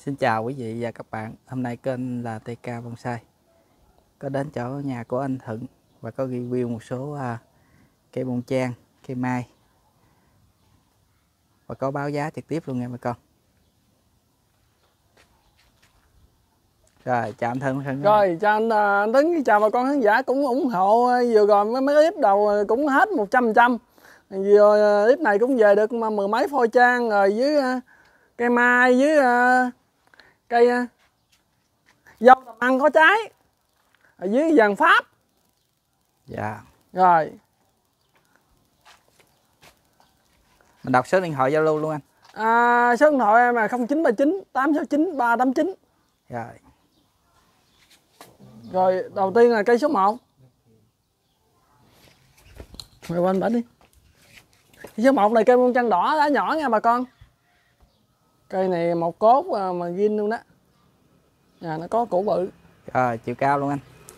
Xin chào quý vị và các bạn. Hôm nay kênh là TK Bonsai có đến chỗ nhà của anh Thuận và có review một số cây bông trang, cây mai và có báo giá trực tiếp luôn nha bà con. Rồi chào anh Thuận. Rồi chào anh Tuấn, chào bà con khán giả cũng ủng hộ vừa rồi mấy clip đầu cũng hết 100%. Vừa clip này cũng về được mà mười mấy phôi trang rồi với cây mai với cây dâu tầm ăn có trái rồi với vàng Pháp. Dạ. Rồi Mình đọc số điện thoại giao lưu luôn anh. Số điện thoại em là 0939 869 389. Rồi. Rồi đầu tiên là cây số 1. Mời qua anh bển đi. Cây số 1 này cây bông trăng đỏ lá nhỏ nha bà con. Cây này một cốt mà gin luôn đó. Nhà nó có củ bự. Rồi chiều cao luôn anh.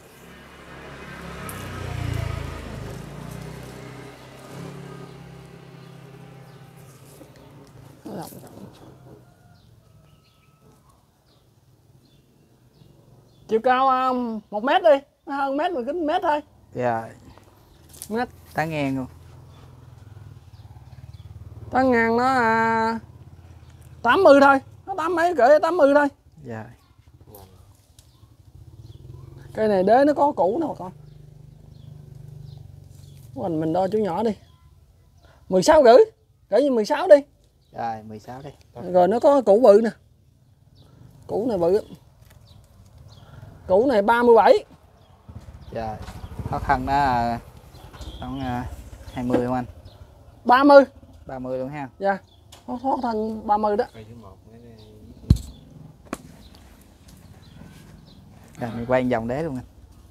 Chiều cao 1 mét đi, nó hơn mét, 19 mét thôi. Dạ. Mét. Tán ngang luôn. Tán ngang nó 80 thôi, nó 80 mấy cỡ 80 thôi. Dạ. Cây này đế nó có củ nè bà con. Mình đo chú nhỏ đi. 16 rưỡi, cỡ như 16 đi. Rồi 16 đi. Rồi nó có củ bự nè. Củ này bự. Củ này 37. Dạ. Khó khăn đó khoảng 20 không anh? 30. 30 luôn ha. Dạ. Khó thân 30 đó. Rồi mình quay vòng đế luôn anh.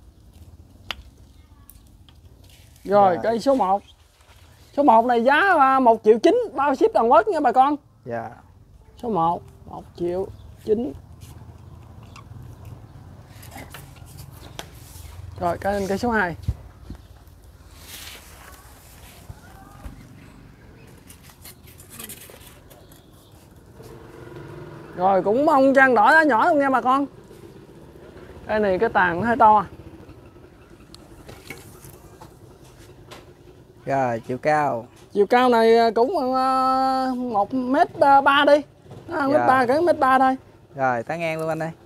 Rồi cây số 1. Số 1 này giá 1,9 triệu bao ship toàn quốc nha bà con. Dạ. Số 1 1,9 triệu. Rồi cây số 2. Rồi cũng bông trang đỏ lá nhỏ luôn nha bà con. Cây này cái tàn nó hơi to. Rồi chiều cao. Chiều cao này cũng 1m3 đi. 1m3 cỡ 1m3 thôi. Rồi tán ngang luôn anh ơi.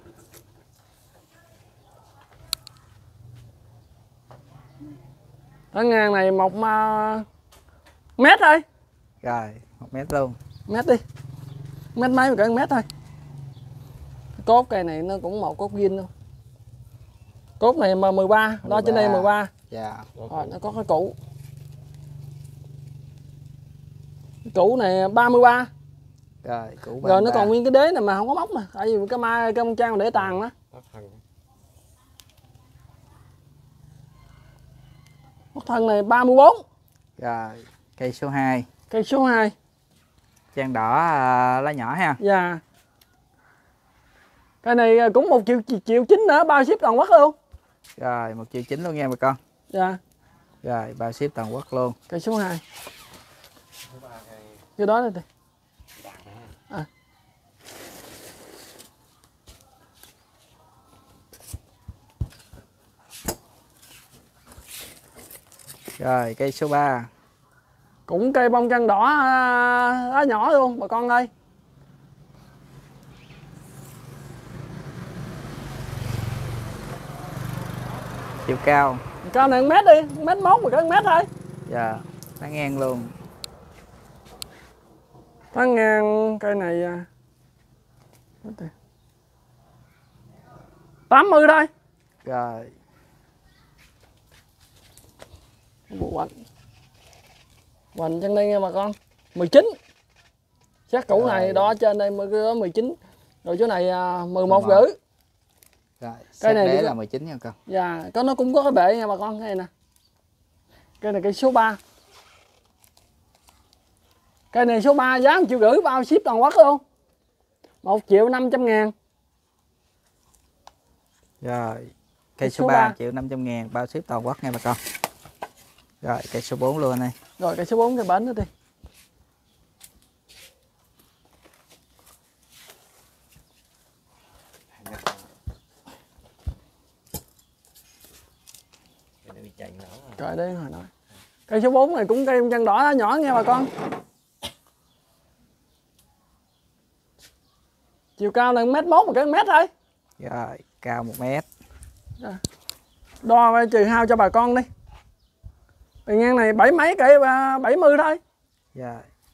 Tán ngang này 1 mét thôi. Rồi 1 mét luôn. Mét đi. Mét mấy cỡ 1 mét thôi. Cốt cây này nó cũng một cốt zin luôn. Cốt này mà 13, đó trên đây 13. Dạ. Rồi nó có cái củ. Củ này 33. Rồi củ 33. Rồi nó còn nguyên cái đế này mà không có móc nè, tại vì cái mai cây bông trang để tàn đó. Móc thân này 34. Rồi cây số 2. Cây số 2. Trang đỏ lá nhỏ ha. Dạ. Cây này cũng 1,9 triệu nữa, bao ship toàn quốc luôn. Rồi 1,9 triệu luôn nha bà con. Dạ. Rồi bao ship toàn quốc luôn. Cây số 2. Cái đó này. Rồi cây số 3. Cũng cây bông trăng đỏ lá nhỏ luôn bà con ơi. Chiều cao. Cao này 1 mét đi, 1m1 mà cỡ 1 mét thôi. Dạ. Tán ngang luôn. Tán ngang cây này 80 thôi. Rồi. Hoành chân đây nha bà con. 19. Chắc củ này đó trên đây mới 19. Rồi chỗ này 11 rưỡi. Rồi, cây này đế là 19 nha con. Dạ, nó cũng có cái bệ nha bà con, cái này nè. Cây này cây số 3. Cây này số 3 giá 1,5 triệu bao ship toàn quốc luôn. 1.500.000. Rồi, cây số 3 1.500.000 bao ship toàn quốc nha bà con. Rồi, cây số 4 luôn anh ơi. Rồi cây số 4 cây bển nữa đi. Trời đây hồi nói. Cây số 4 này cũng cây bông chân đỏ nhỏ nghe bà con. Chiều cao là 1m1 một cái mét thôi. Rồi, cao 1 mét. Đo trừ hao cho bà con đi. Bề ngang này 7 mấy cây 70 thôi. Rồi.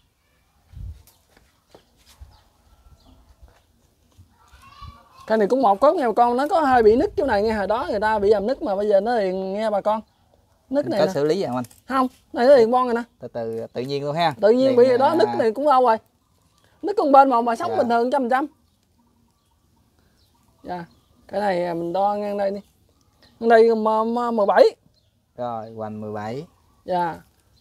Cây này cũng một cốt nghe bà con, nó có hơi bị nứt chỗ này nghe, hồi đó người ta bị làm nứt mà bây giờ nó liền nghe bà con. Nứt này có nè. xử lý vậy không anh? Không, này nó liền bon rồi nè. Từ từ tự nhiên luôn ha. Tự nhiên liền, bị đó nứt này cũng lâu rồi. Nứt con bên mà sống bình thường 100%. Dạ. Cái này mình đo ngang đây đi. Ngang đây 17. Rồi, hoành 17. Dạ.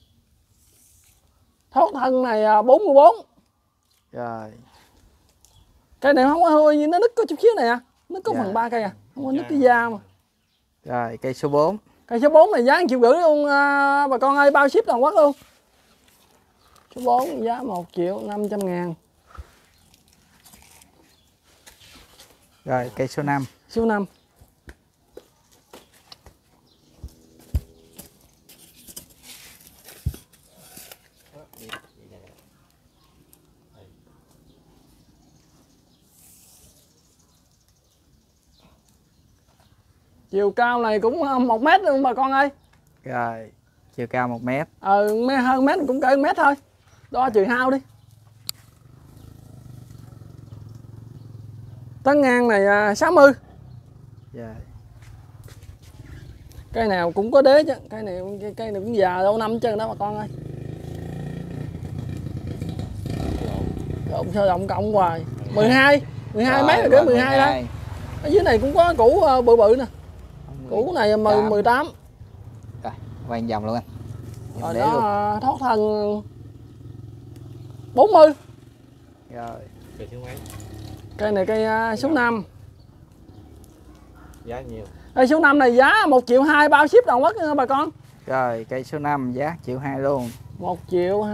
Thoát thân này 44. Rồi. Cây này không có hôi nhưng nó nứt có chút xíu này à. Nó có phần 3 cây à. Không có nứt cái da mà. Rồi, cây số 4. Cây số 4 này giá 1,5 triệu luôn bà con ơi, bao ship toàn quốc luôn. Số 4 giá 1.500.000. Rồi, cây số 5. Số 5. Chiều cao này cũng 1 mét luôn bà con ơi. Rồi, chiều cao 1 mét. Hơn mét cũng cỡ 1 mét thôi. Đo trừ hao đi. Tán ngang này 60. Rồi. Cây nào cũng có đế chứ. Cây này cũng già đâu năm chân đó bà con ơi. Trộn sơ động cộng hoài. 12 mấy rồi kìa, 12 đây. Ở dưới này cũng có củ bự bự nè. Củ này 18. Rồi, quay vòng luôn anh. Rồi đó thoát thân 40. Rồi. Cây này cây số 5. Giá nhiều. Cây số 5 này giá 1,2 triệu bao ship toàn quốc nha bà con. Rồi, cây số 5 giá 1,2 triệu luôn. 1,2 triệu.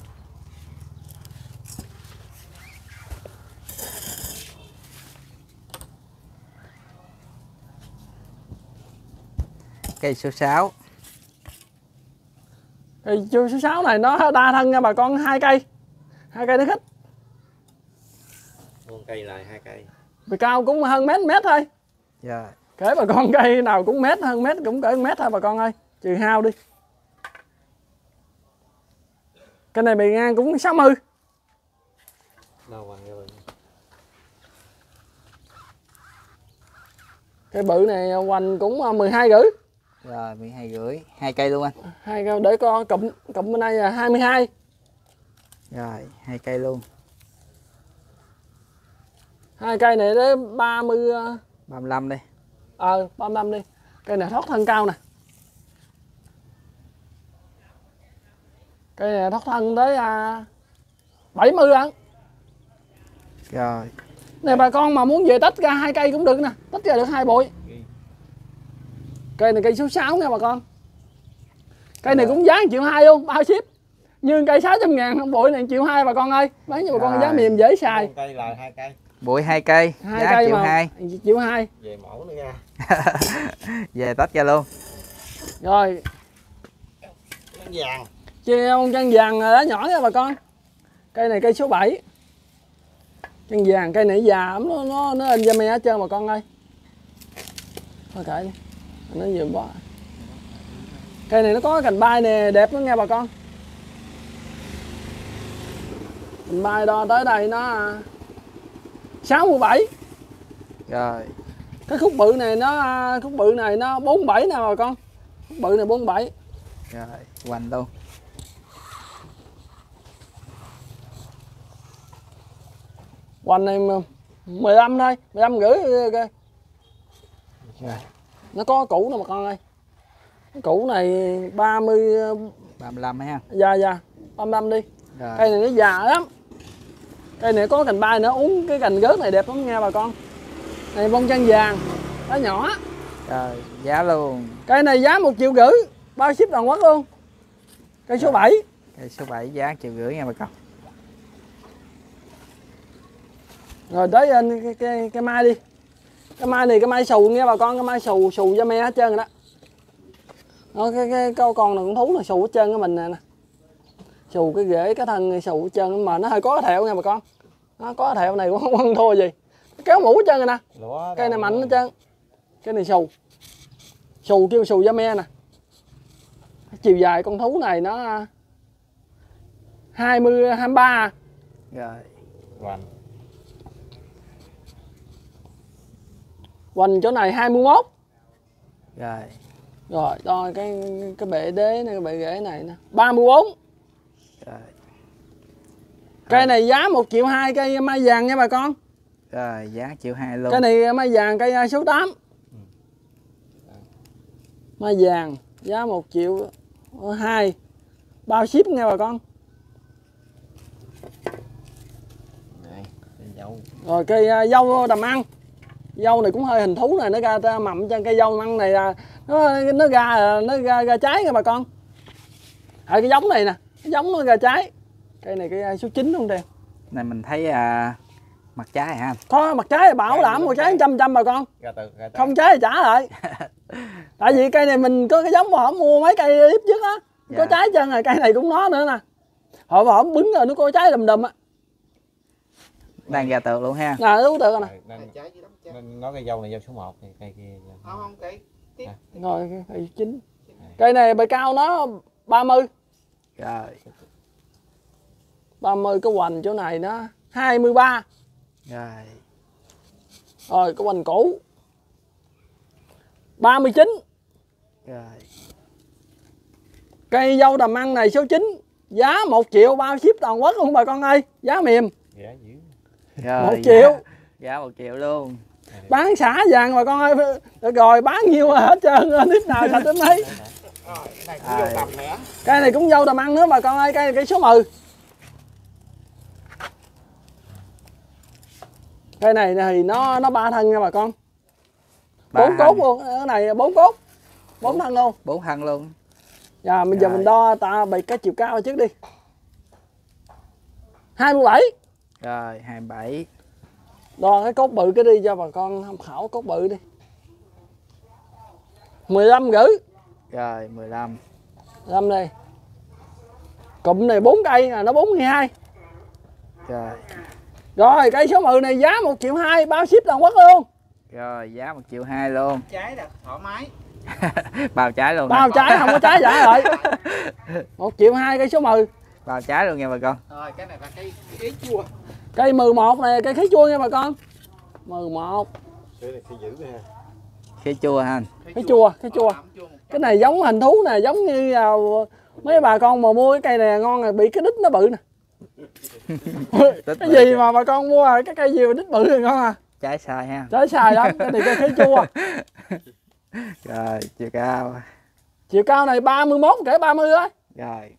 Cây số 6. Cây số 6 này nó đa thân nha bà con, 2 cây. 2 cây nó khích. Một cây lại 2 cây. Bề cao cũng hơn mét thôi. Rồi. Kể bà con cây nào cũng mét, hơn mét cũng cỡ 1 mét thôi bà con ơi. Trừ hao đi. Cây này bề ngang cũng 60. Đâu bằng cái Cây bự này hoành cũng 12 rưỡi. Rồi, 12 rưỡi. 2 cây luôn anh. 2 cây để coi cụm bên đây là 22. Rồi, 2 cây luôn. 2 cây này đến 30 35 đi. 35 đi. Cây này thoát thân cao nè. Cây này thoát thân tới 70 ăn. Rồi. Này bà con mà muốn về tách ra 2 cây cũng được nè, tách ra được 2 bụi. Cây này cây số 6 nha bà con. Cây này cũng giá 1,2 triệu luôn, bao ship. Nhưng cây 600.000 bụi này 1,2 triệu bà con ơi. Bán cho bà con giá mềm dễ xài. một cây là 2 cây. Bụi 2 cây, 2 giá cây 1,2 mà 1,2 triệu. Về mẫu nữa nha. Về tách ra luôn. Rồi. Chân vàng. Treo chân vàng đá nhỏ nha bà con. Cây này cây số 7. Chân vàng, cây này già lắm, nó in da me hết trơn bà con ơi. Thôi kệ đi. Nó vừa bỏ. Cây này nó có cành bay nè, đẹp lắm nha bà con. Cành bay đo tới đây nó 67. Rồi. Cái khúc bự này nó 47 nè bà con. Khúc bự này 47. Rồi, hoành luôn. Hoành này 15 thôi, 15 rưỡi kìa. Rồi. Nó có củ nè bà con ơi. Cái củ này 30 35 ha. dạ 35 đi. Rồi. Cây này nó già lắm. Cây này có cành bay nữa, uống cái cành rớt này đẹp lắm nha bà con. Này bông chân vàng, nó nhỏ. Rồi, giá luôn. Cây này giá 1,5 triệu, bao ship toàn quốc luôn. Cây số 7. Cây số 7 giá 1,5 triệu nha bà con. Rồi tới cây mai đi. Cây mai này cây mai xù nha bà con, cây mai xù da me hết trơn rồi đó. Đó, cái con này con thú là xù hết trơn cái mình nè. Xù cái rễ cái thân xù hết trơn mà nó hơi có thẹo nha bà con. Nó có thẹo này cũng không thua gì. Kéo mũ hết trơn rồi nè. Cây này mạnh hết trơn. Cái này xù. Xù kêu xù da me nè. Chiều dài con thú này nó 23. Rồi. Hoành chỗ này 21. Rồi. Rồi đo cái bệ đế này, cái bệ rễ này nè 34. Rồi. Cây này giá 1,2 triệu cây mai vàng nha bà con. Rồi giá 1,2 triệu luôn. Cái này mai vàng cây số 8. Mai vàng giá 1,2 triệu. Bao ship nha bà con. Rồi cây dâu đầm ăn. Dâu này cũng hơi hình thú này, nó ra mầm trên cây dâu ăn này là nó ra trái nha bà con. Cái giống này nè, cái giống nó ra trái. Cây này cây số 9 không đen. Này mình thấy mặt trái hả? Có mặt trái bảo đảm một trái 100 bà con. Không trái thì trả lại. Tại vì cây này mình có cái giống mà họ mua mấy cây clip trước á, có trái chân rồi, cây này cũng nó nữa nè. Họ bứng rồi nó có trái đùm á. Đang ra tượng luôn ha. Nè đúng tượng nè. Nó cây dâu này dâu số 1 thì cây kia. Không cây tiếp. Rồi cây 9. Cây này bề cao nó 30. Rồi. 30 cái hoành chỗ này nó 23. Rồi. Rồi cái hoành cũ 39. Rồi. Cây dâu đầm ăn này số 9 giá 1 triệu bao ship toàn quốc luôn bà con ơi, giá mềm. Rồi, 1 triệu. Giá 1 triệu luôn. Bán xả vàng bà con ơi. Rồi bán nhiêu hết trơn, nít nào sạch đến đấy. Cây này cũng dâu đầm ăn nữa bà con ơi, cây này cây số 10. Cây này thì nó 3 thân nha bà con. 4 cốt luôn, cái này 4 cốt. 4 thân luôn. 4 thân luôn. Dạ bây giờ mình đo bày cái chiều cao trước đi. 27. Rồi 27. Đo cái cốt bự cái đi cho bà con tham khảo cốt bự đi. 15 rưỡi. Rồi 15. 15 đây. Cụm này 4 cây nó 42. Rồi. Rồi cây số 10 này giá 1,2 triệu bao ship toàn quốc luôn. Rồi giá 1,2 triệu luôn. Trái là thoải mái. Bao trái luôn. Bao trái không có trái trả lại. 1,2 triệu cây số 10. Bao trái luôn nha bà con. Rồi cái này là cây khế chua. Cây 11 này cây khế chua nha bà con. 11. Cây này dữ ha. Khế chua ha. Khế chua, khế chua. Cái này giống hình thú nè, giống như mấy bà con mà mua cái cây này ngon là bị cái đít nó bự nè. Cái gì mà bà con mua cái cây gì mà đít bự rồi ngon à? Trái sai ha. Trái sai lắm, cái này cây khế chua. Rồi chiều cao. Chiều cao này 31 kể 30 đó. Rồi.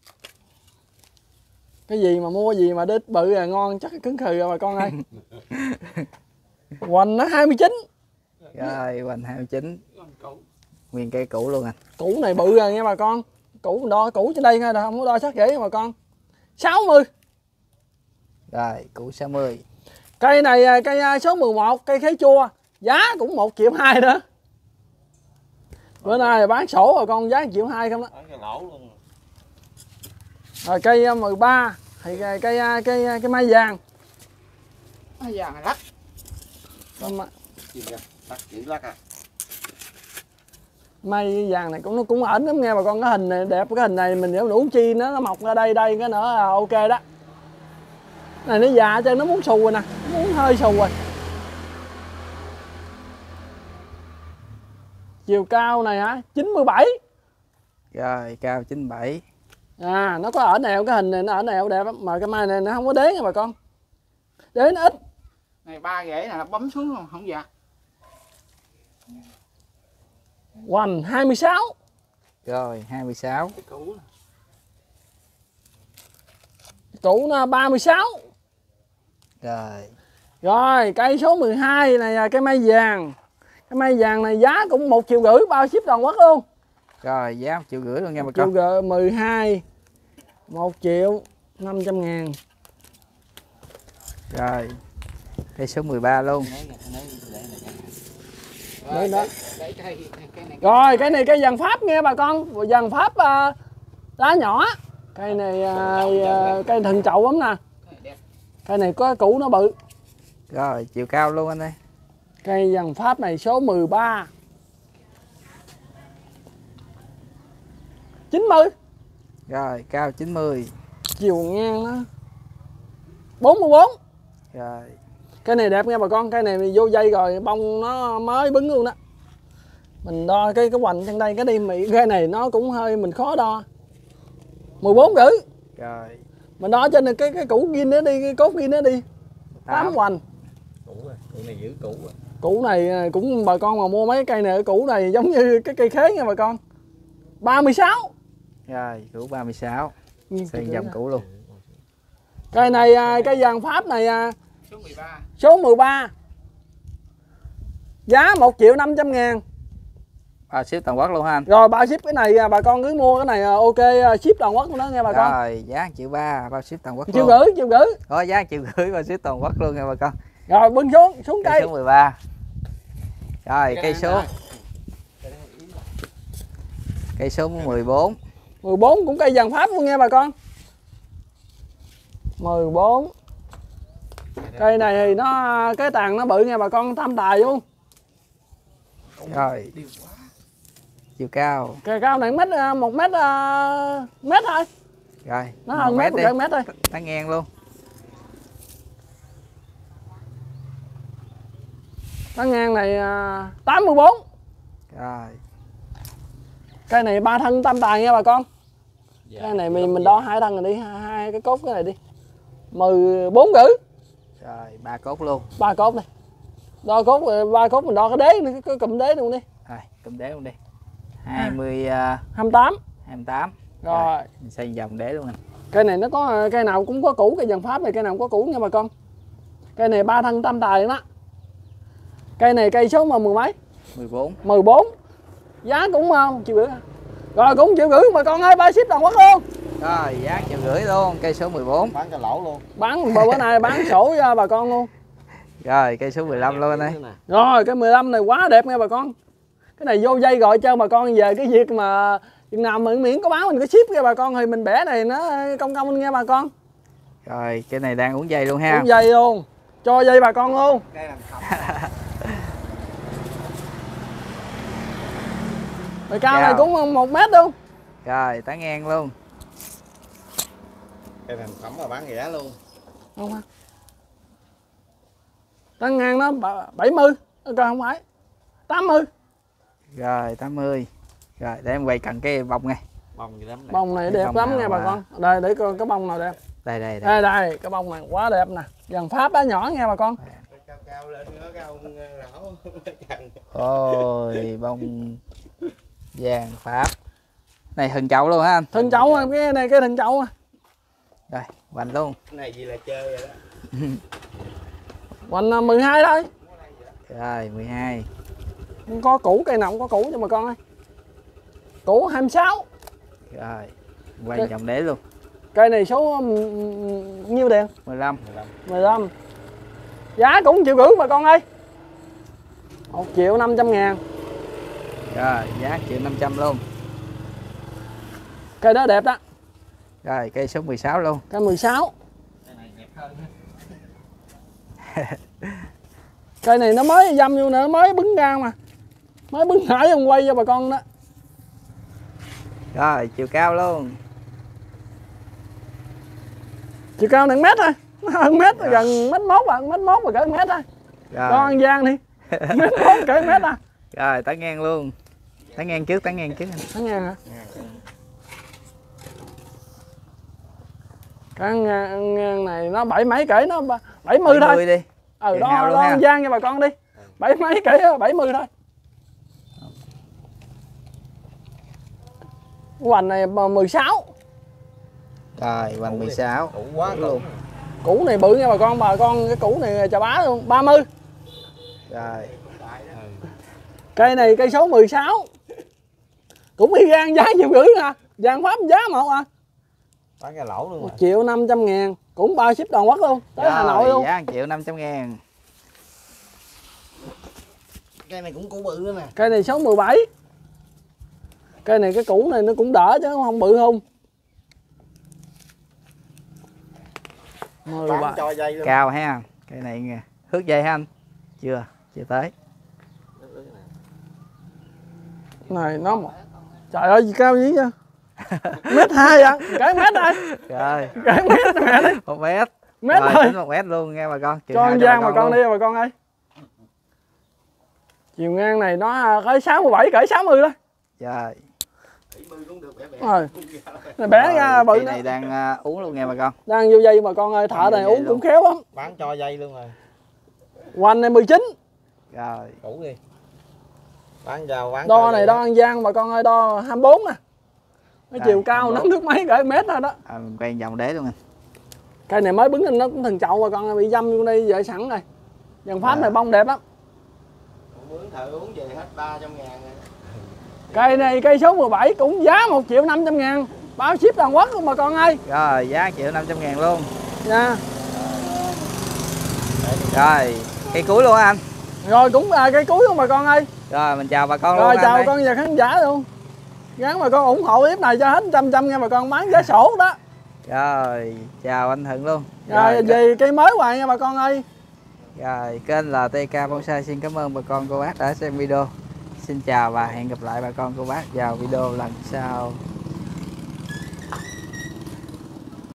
Cái gì mà mua gì mà đít bự là ngon chắc cứng khừ rồi bà con ơi. Hoành nó 29. Rồi hoành 29. Nguyên cây cũ luôn anh. Củ này bự rồi nha bà con. Củ đo củ trên đây thôi, không có đo sát rễ bà con. 60. Rồi củ 60. Cây này cây số 11 cây khế chua, giá cũng 1,2 triệu nữa. Bữa nay bán sổ rồi con, giá 1,2 triệu không đó. Rồi cây 13 thì cây mai vàng. Mai vàng này lắc. Lắc chữ lắc à. Mai vàng này nó cũng ẩn lắm nghe bà con, cái hình này đẹp, cái hình này mình nếu uống chi nó mọc ra đây cái nữa là ok đó. Này nó già cho nó muốn xù rồi nè, nó muốn hơi xù rồi. Chiều cao này hả? 97. Rồi cao 97. À nó có ở nèo, cái hình này nó ở nèo đẹp lắm, mà cái mai này nó không có đế nha bà con. Đế nó ít. Này 3 rễ này là bấm xuống không dạ. Hoành 26. Rồi 26. Cái cũ. Củ nó 36. Rồi. Rồi cây số 12 này là cây mai vàng. Cái mai vàng này giá cũng 1,5 triệu bao ship toàn quốc luôn. Rồi giá 1,5 triệu luôn nha bà 1,5 con. triệu 12. 1.500.000. Rồi. Cây số 13 luôn. Đấy đó. Để cây này. Rồi cái này cây vàng Pháp nghe bà con, vàng Pháp lá nhỏ. Cây này cây thần chậu lắm nè. Đẹp. Cây này có củ nó bự. Rồi chiều cao luôn anh ơi. Cây vàng Pháp này số 13. 90. Rồi cao 90. Chiều ngang nó 44. Rồi. Cái này đẹp nha bà con, cái này vô dây rồi bông nó mới bứng luôn đó. Mình đo cái hoành trên đây cái đi mị, cái này nó cũng hơi mình khó đo. 14 rưỡi. Rồi. Mình đo trên cái củ gin nó đi, cái cốt gin nó đi. 8 hoành. Cũ rồi, cũ này giữ cũ rồi. Củ này cũng bà con mà mua mấy cây này, củ này giống như cái cây khế nha bà con. 36. Rồi củ 36. Xuyên dòng củ luôn. Cây này cây vàng Pháp này Số 13. số 13. Giá 1.500.000. Ship toàn quốc luôn ha anh. Rồi bao ship cái này bà con cứ mua cái này ok, ship toàn quốc luôn đó nghe bà con. Rồi giá 1.300.000 bao ship toàn quốc Triệu luôn. gửi, triệu gửi. Có giá 1.500.000 bao ship toàn quốc luôn nha bà con. Rồi bưng xuống cây. Cây số 13. Rồi cây số. Cây số 14. 14 cũng cây vàng Pháp luôn nghe bà con. 14. Cây này thì nó cái tàn nó bự nha bà con, tam tài luôn. Rồi. Chiều cao. Cây cao này mét 1 mét mét thôi. Rồi. Nó hơn mét, 1 mét thôi. Tán ngang luôn. Tán ngang này 84. Rồi. Cây này 3 thân tam tài nha bà con. Dạ, Cái này mình đo 2 thân rồi đi, hai cái cốt cái này đi. 14 rưỡi. Rồi 3 cốt luôn. 3 cốt này. Đo cốt 3 cốt mình đo cái đế nữa, cái cụm đế luôn đi. Rồi cụm đế luôn đi. 20 28. 28. Rồi. Mình xây vòng đế luôn anh. Cây này nó có cây nào cũng có củ, cây vàng Pháp này cây nào cũng có củ nha bà con. Cây này 3 thân tam tài đó. Cây này cây số mà 10 mấy? 14. 14. Giá cũng chịu gửi. Rồi cũng chịu gửi bà con ơi, ba ship toàn quốc luôn. Rồi giá 1.500.000 luôn, cây số 14. Bán cho lỗ luôn. Bán bữa nay bán sổ cho bà con luôn. Rồi cây số 15 luôn anh ơi. Rồi cái 15 này quá đẹp nha bà con. Cái này vô dây gọi cho bà con về cái việc mà chừng nào mình miễn có báo mình có ship cho bà con thì mình bẻ này nó công công nghe bà con. Rồi cái này đang uống dây luôn ha. Uống dây luôn. Cho dây bà con luôn. Đây làm thầm. Rồi cao này cũng 1 mét luôn. Rồi tán ngang luôn. Cây thành phẩm mà bán rẻ luôn. Không ha. Tán ngang nó 70. Coi không phải. 80. Rồi 80. Rồi để em quay cận cái bông này. Bông gì lắm này. Bông này đẹp bông lắm nào nha bà mà- con. Đây để coi cái bông nào đẹp. Đây đây Đây đây. đây, cái bông này quá đẹp nè. Vàng Pháp á nhỏ nha bà con. Cao cao lên nữa cái ông lão chằn. Ôi bông vàng Pháp. Này hình chậu luôn ha anh. Thân chậu cái này cái thân chậu. Rồi hoành luôn. Cái này gì là chơi rồi đó. Hoành 12 thôi. Rồi 12. Không có củ, cây nào cũng có củ cho bà con ơi. Củ 26. Rồi quay vòng đế luôn. Cây này số nhiêu tiền? 15. 15. Giá cũng chịu gửi bà con ơi. 1.500.000. Rồi giá 1.500.000 luôn. Cây đó đẹp đó. Rồi cây số 16 luôn. Cây 16. Cái này đẹp hơn. Cây này nó mới dăm vô nữa, mới bứng ra mà. Mới bứng nãy ông quay cho bà con đó. Rồi chiều cao luôn. Chiều cao 1 mét thôi. Nó hơn mét, gần mét mốt à, mét mốt và cỡ 1 mét thôi. Rồi. Con ăn gian đi. Mét mốt cỡ 1 mét à. Rồi tán ngang luôn. Tán ngang trước anh. Tán ngang hả? Cái ngang này nó 7 mấy kể nó 70 thôi. 70 đi. Ừ, Tiền hao đo luôn ha. ăn gian cho bà con đi. 7 mấy kể 70 thôi. Hoành này 16. Rồi hoành 16. Đủ quá luôn. Củ này bự nha bà con cái củ này chà bá luôn, 30. Rồi. Cây này cây số 16. Cũng y gan giá chịu gửi nè. Vàng Pháp giá một à. Bán cái lỗ luôn. 1.500.000. Cũng 3 ship toàn quốc luôn. Tới Hà Nội luôn. Giá 1.500.000. cây này cũng củ bự nữa nè. Cây này số 17. Cây này cái củ này nó cũng đỡ chứ không bự không. Bán cho dây luôn. Cao ha. Cây này nè, thước dây ha anh. Chưa tới. Này nó một. Trời ơi gì cao dữ vậy? Mét 2 vậy? Cái mét đây. Rồi. Cái mét mẹ đấy. 1 mét. Mét Rồi, thôi. tính 1 mét luôn nghe bà con. Cho ăn gian bà con đi bà con ơi. Chiều ngang này nó cỡ 67 cỡ 60 đó. Trời. 70 cũng được, bẻ Rồi. Này bé ra bự cây nữa. này đang uống luôn nghe bà con. Đang vô dây bà con ơi, thợ này Vô dây uống luôn. cũng khéo lắm. bán cho dây luôn rồi. Hoành này 19. Rồi. Củ đi. Bán vào bán Đo cho này dây đo đó. ăn gian bà con ơi, đo 24 nè. Cái Rồi, chiều cao 24. nó nước mấy cỡ mét thôi đó. Mình quay vòng đế luôn anh. Cây này mới bứng lên nó cũng thần chậu bà con ơi, bị dâm vô đây vậy sẵn rồi. Dàn phát này bông đẹp lắm. Mướn thợ uống về hết 300.000 rồi. Cây này cây số 17 cũng giá 1.500.000. Báo ship toàn quốc luôn bà con ơi. Rồi giá 1.500.000 luôn. Nha. Rồi cây cuối luôn anh. Rồi cũng cây cuối luôn bà con ơi. Rồi mình chào bà con Rồi luôn chào bà anh. con và khán giả luôn. Gắn bà con ủng hộ clip này cho hết 100 nha bà con, bán giá sổ đó. Rồi chào anh Thuận luôn. Rồi về cây mới hoài nha bà con ơi. Rồi kênh là TK Bonsai xin cảm ơn bà con cô bác đã xem video. Xin chào và hẹn gặp lại bà con cô bác vào video lần sau.